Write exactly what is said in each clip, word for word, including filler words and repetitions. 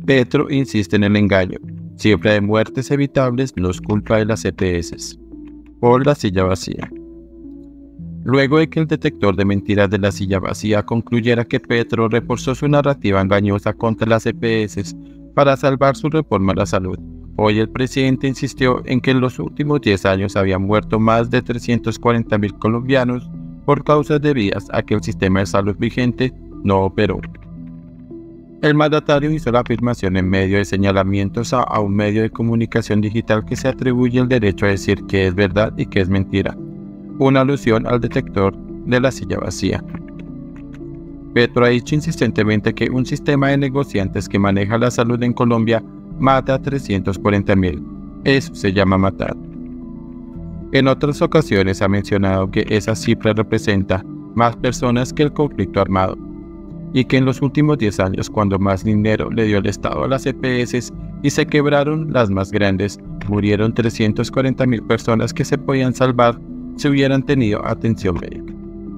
Petro insiste en el engaño. Cifra de muertes evitables no es culpa de las E P S. Por la silla vacía. Luego de que el detector de mentiras de la silla vacía concluyera que Petro reforzó su narrativa engañosa contra las E P S para salvar su reforma a la salud, hoy el presidente insistió en que en los últimos diez años habían muerto más de trescientos cuarenta mil colombianos por causas debidas a que el sistema de salud vigente no operó. El mandatario hizo la afirmación en medio de señalamientos a, a un medio de comunicación digital que se atribuye el derecho a decir qué es verdad y qué es mentira, una alusión al detector de la silla vacía. Petro ha dicho insistentemente que un sistema de negociantes que maneja la salud en Colombia mata a trescientos cuarenta mil. Eso se llama matar. En otras ocasiones ha mencionado que esa cifra representa más personas que el conflicto armado, y que en los últimos diez años, cuando más dinero le dio el Estado a las E P S y se quebraron las más grandes, murieron trescientas cuarenta mil personas que se podían salvar si hubieran tenido atención médica.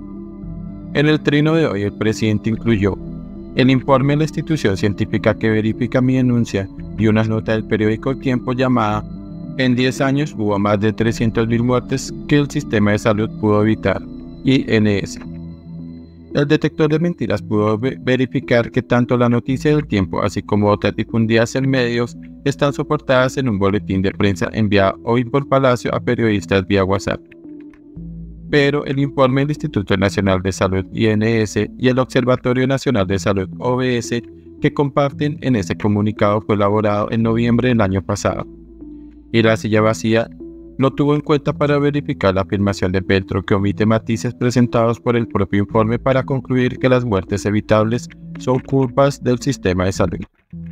En el trino de hoy, el presidente incluyó el informe de la institución científica que verifica mi denuncia y una nota del periódico El Tiempo llamada "En diez años hubo más de trescientas mil muertes que el sistema de salud pudo evitar", I N S. El detector de mentiras pudo ve- verificar que tanto la noticia del Tiempo así como otras difundidas en medios están soportadas en un boletín de prensa enviado hoy por Palacio a periodistas vía WhatsApp. Pero el informe del Instituto Nacional de Salud I N S y el Observatorio Nacional de Salud O B S que comparten en ese comunicado fue elaborado en noviembre del año pasado. Y la silla vacía lo tuvo en cuenta para verificar la afirmación de Petro, que omite matices presentados por el propio informe para concluir que las muertes evitables son culpas del sistema de salud.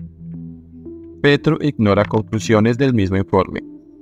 Petro ignora conclusiones del mismo informe.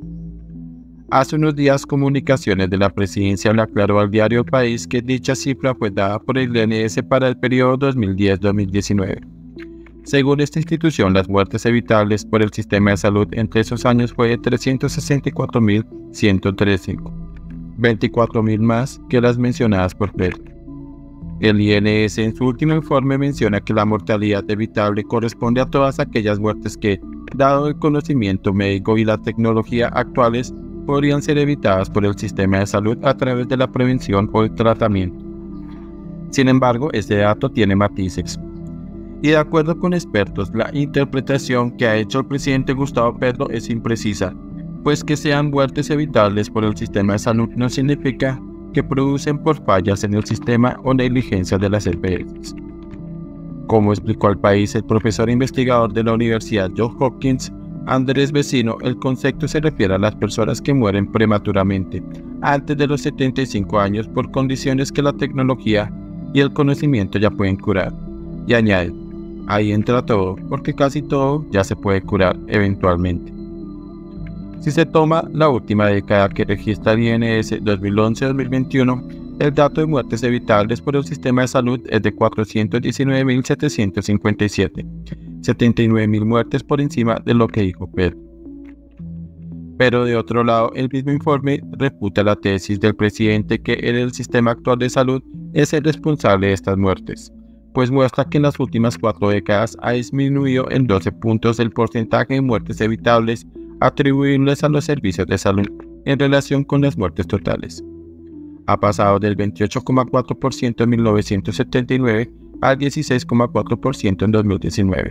Hace unos días, Comunicaciones de la Presidencia le aclaró al diario El País que dicha cifra fue dada por el I N S para el periodo dos mil diez a dos mil diecinueve. Según esta institución, las muertes evitables por el sistema de salud entre esos años fue de trescientos sesenta y cuatro mil ciento trece, veinticuatro mil más que las mencionadas por Petro. El I N S en su último informe menciona que la mortalidad evitable corresponde a todas aquellas muertes que, dado el conocimiento médico y la tecnología actuales, podrían ser evitadas por el sistema de salud a través de la prevención o el tratamiento. Sin embargo, este dato tiene matices. Y de acuerdo con expertos, la interpretación que ha hecho el presidente Gustavo Petro es imprecisa, pues que sean muertes evitables por el sistema de salud no significa que producen por fallas en el sistema o negligencia de las E P S. Como explicó al País el profesor investigador de la Universidad Johns Hopkins, Andrés Vecino, el concepto se refiere a las personas que mueren prematuramente, antes de los setenta y cinco años, por condiciones que la tecnología y el conocimiento ya pueden curar. Y añade, ahí entra todo, porque casi todo ya se puede curar eventualmente. Si se toma la última década que registra el I N S dos mil once a dos mil veintiuno, el dato de muertes evitables por el sistema de salud es de cuatrocientos diecinueve mil setecientos cincuenta y siete, setenta y nueve mil muertes por encima de lo que dijo Petro. Pero de otro lado, el mismo informe refuta la tesis del presidente que en el sistema actual de salud es el responsable de estas muertes, pues muestra que en las últimas cuatro décadas ha disminuido en doce puntos el porcentaje de muertes evitables atribuibles a los servicios de salud en relación con las muertes totales. Ha pasado del veintiocho coma cuatro por ciento en mil novecientos setenta y nueve al dieciséis coma cuatro por ciento en dos mil diecinueve.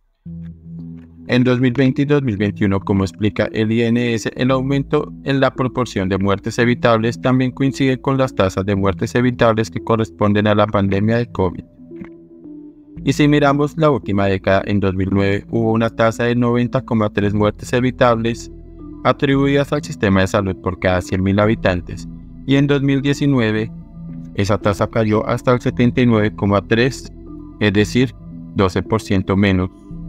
En dos mil veinte y dos mil veintiuno, como explica el I N S, el aumento en la proporción de muertes evitables también coincide con las tasas de muertes evitables que corresponden a la pandemia de COVID. Y si miramos la última década, en dos mil nueve hubo una tasa de noventa coma tres muertes evitables atribuidas al sistema de salud por cada cien mil habitantes, y en dos mil diecinueve esa tasa cayó hasta el setenta y nueve coma tres, es decir, doce por ciento menos.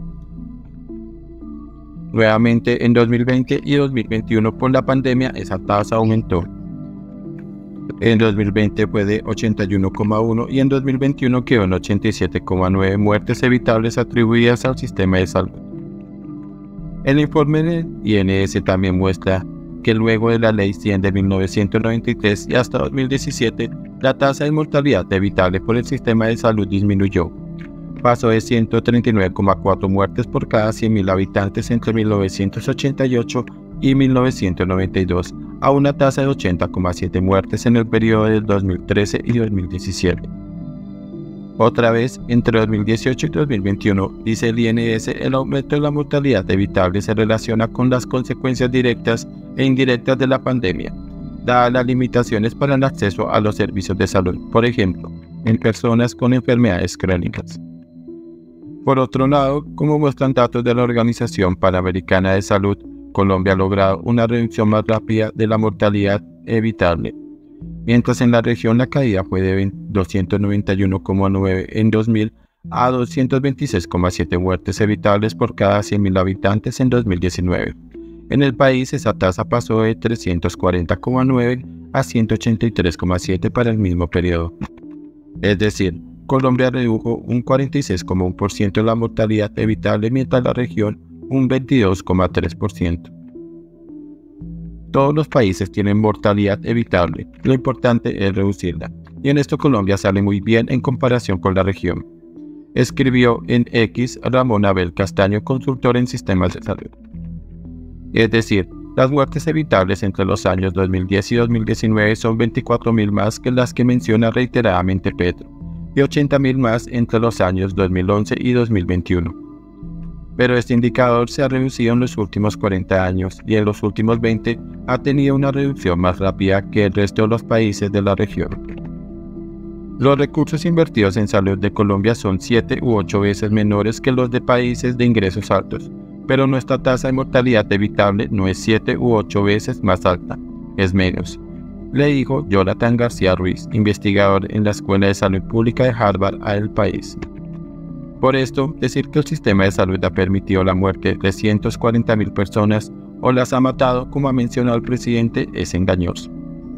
Nuevamente en dos mil veinte y dos mil veintiuno por la pandemia esa tasa aumentó. En dos mil veinte fue de ochenta y uno coma uno y en dos mil veintiuno quedó en ochenta y siete coma nueve muertes evitables atribuidas al sistema de salud. El informe del I N S también muestra que luego de la Ley cien de mil novecientos noventa y tres y hasta dos mil diecisiete, la tasa de mortalidad evitable por el sistema de salud disminuyó, pasó de ciento treinta y nueve coma cuatro muertes por cada cien mil habitantes entre mil novecientos ochenta y ocho y mil novecientos noventa y dos a una tasa de ochenta coma siete muertes en el periodo del dos mil trece y dos mil diecisiete. Otra vez, entre dos mil dieciocho y dos mil veintiuno, dice el I N S, el aumento de la mortalidad evitable se relaciona con las consecuencias directas e indirectas de la pandemia, dadas las limitaciones para el acceso a los servicios de salud, por ejemplo, en personas con enfermedades crónicas. Por otro lado, como muestran datos de la Organización Panamericana de Salud, Colombia ha logrado una reducción más rápida de la mortalidad evitable, mientras en la región la caída fue de doscientos noventa y uno coma nueve en dos mil a doscientos veintiséis coma siete muertes evitables por cada cien mil habitantes en dos mil diecinueve. En el país esa tasa pasó de trescientos cuarenta coma nueve a ciento ochenta y tres coma siete para el mismo periodo. Es decir, Colombia redujo un cuarenta y seis coma uno por ciento de la mortalidad evitable, mientras la región un veintidós coma tres por ciento. Todos los países tienen mortalidad evitable, lo importante es reducirla, y en esto Colombia sale muy bien en comparación con la región, escribió en X Ramón Abel Castaño, consultor en sistemas de salud. Es decir, las muertes evitables entre los años dos mil diez y dos mil diecinueve son veinticuatro mil más que las que menciona reiteradamente Petro, y ochenta mil más entre los años dos mil once y dos mil veintiuno. Pero este indicador se ha reducido en los últimos cuarenta años y en los últimos veinte ha tenido una reducción más rápida que el resto de los países de la región. Los recursos invertidos en salud de Colombia son siete u ocho veces menores que los de países de ingresos altos, pero nuestra tasa de mortalidad evitable no es siete u ocho veces más alta, es menos, le dijo Jonathan García Ruiz, investigador en la Escuela de Salud Pública de Harvard a El País. Por esto, decir que el sistema de salud ha permitido la muerte de trescientas cuarenta mil personas o las ha matado, como ha mencionado el presidente, es engañoso.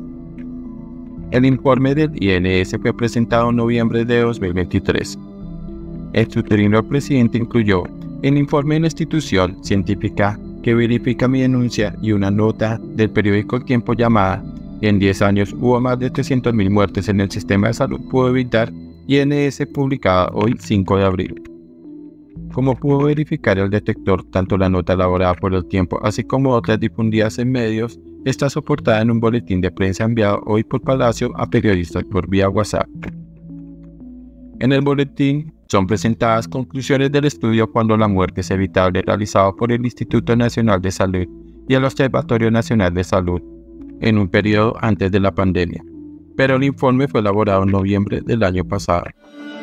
El informe del I N S fue presentado en noviembre de dos mil veintitrés. El suterino presidente incluyó el informe de la institución científica que verifica mi denuncia y una nota del periódico El Tiempo llamada "En diez años hubo más de trescientas mil muertes en el sistema de salud, pudo evitar", I N S, publicada hoy cinco de abril. Como pudo verificar el detector, tanto la nota elaborada por El Tiempo así como otras difundidas en medios está soportada en un boletín de prensa enviado hoy por Palacio a periodistas por vía WhatsApp. En el boletín son presentadas conclusiones del estudio Cuando la muerte es evitable, realizado por el Instituto Nacional de Salud y el Observatorio Nacional de Salud en un periodo antes de la pandemia, pero el informe fue elaborado en noviembre del año pasado.